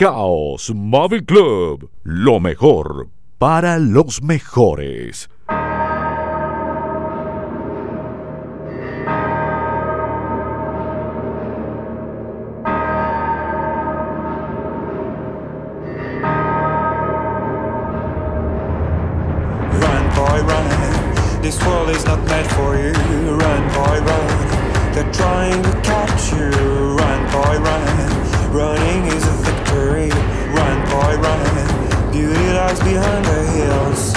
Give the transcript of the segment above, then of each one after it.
Caos Móvil Club, lo mejor para los mejores. This world is not meant for you. Run, boy, run. They're trying to catch you. Run, boy, run. Running is a victory. Run, boy, run. Beauty lies behind the hills.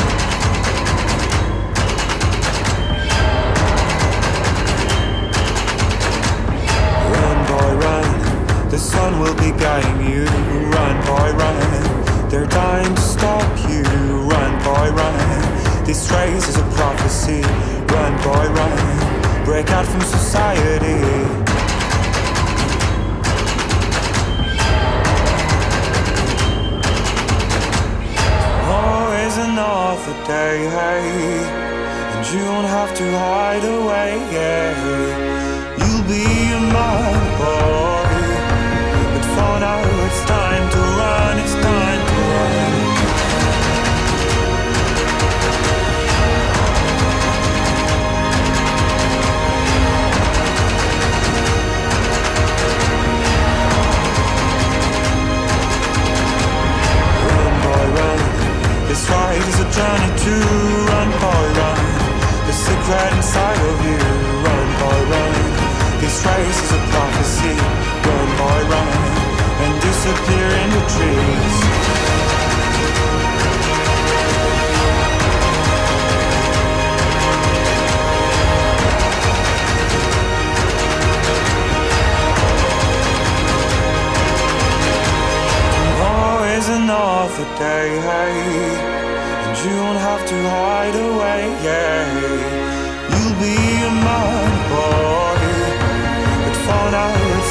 Run, boy, run. The sun will be guiding you. Run, boy, run. They're dying to stop you. Run, boy, run. This race is a prophecy. Run, boy, run. Break out from society. Always another day, hey, and you don't have to hide away, yeah. You'll be a man, boy, but for now it's time to run, it's time to run. This ride is a journey to run, boy, run. The secret inside of you, run, boy, run. This race is a prophecy, run, boy, run, and disappear in the trees. Tomorrow is another day, hey, and you don't have to hide away, yeah. You'll be a man, boy, but for now